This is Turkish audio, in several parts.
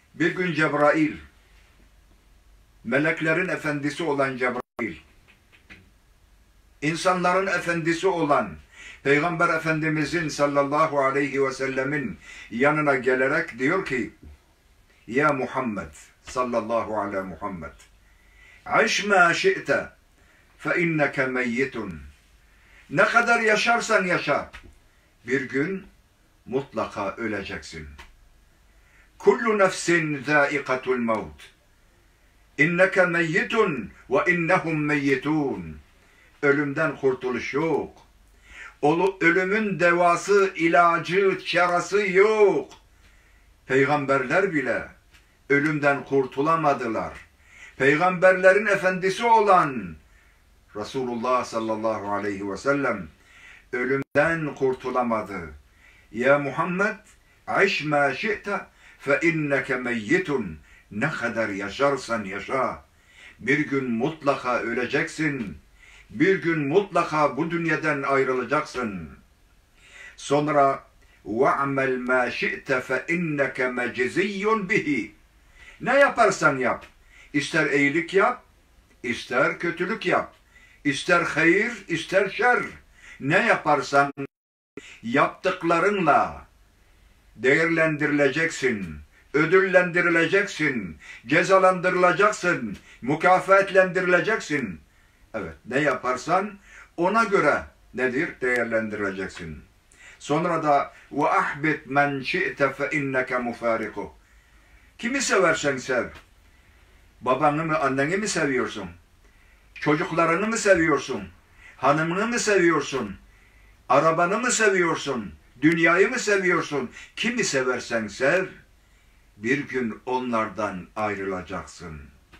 Bir gün Cebrail, meleklerin efendisi olan Cebrail, insanların efendisi olan Peygamber Efendimizin sallallahu aleyhi ve sellemin yanına gelerek diyor ki: Ya Muhammed sallallahu aleyhi Muhammed, "Aiş ma şi'te fe inneke meyyitun." Ne kadar yaşarsan yaşa, bir gün mutlaka öleceksin. Kullu nefsin zâikatul mevt. İnneke meyyitun ve innehum meyyitun. Ölümden kurtuluş yok. Ölümün devası, ilacı, çarası yok. Peygamberler bile ölümden kurtulamadılar. Peygamberlerin efendisi olan Resulullah sallallahu aleyhi ve sellem ölümden kurtulamadı. Ya Muhammed, "Aiş ma şi'te fe inneke meyyitun." Ne kadar yaşarsan yaşa, bir gün mutlaka öleceksin. Bir gün mutlaka bu dünyadan ayrılacaksın. Sonra وَعْمَلْ مَا شِئْتَ فَاِنَّكَ مَجْزِيٌّ بِهِ. Ne yaparsan yap. İster iyilik yap, ister kötülük yap. İster hayır, ister şer. Ne yaparsan yaptıklarınla değerlendirileceksin, ödüllendirileceksin, cezalandırılacaksın, mükafatlendirileceksin. Evet, ne yaparsan ona göre nedir? Değerlendirileceksin. Sonra da وَاَحْبِتْ مَنْ شِئْتَ فَاِنَّكَ مُفَارِقُهُ. Kimi seversen sev. Babanı mı, anneni mi seviyorsun? Çocuklarını mı seviyorsun? Hanımını mı seviyorsun? Arabanı mı seviyorsun? Dünyayı mı seviyorsun? Kimi seversen sev, bir gün onlardan ayrılacaksın.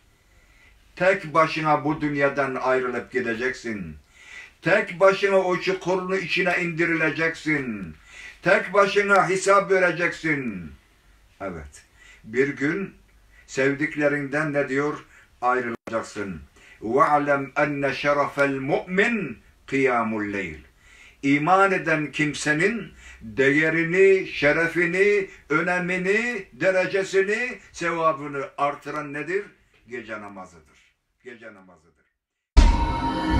Tek başına bu dünyadan ayrılıp gideceksin. Tek başına o çukurun içine indirileceksin. Tek başına hesap vereceksin. Evet, bir gün sevdiklerinden ne diyor? Ayrılacaksın. وَعْلَمْ أَنَّ شَرَفَ الْمُؤْمِنِ قِيَامُ اللَّيْلِ. İman eden kimsenin değerini, şerefini, önemini, derecesini, sevabını artıran nedir? Gece namazıdır. Gece namazıdır.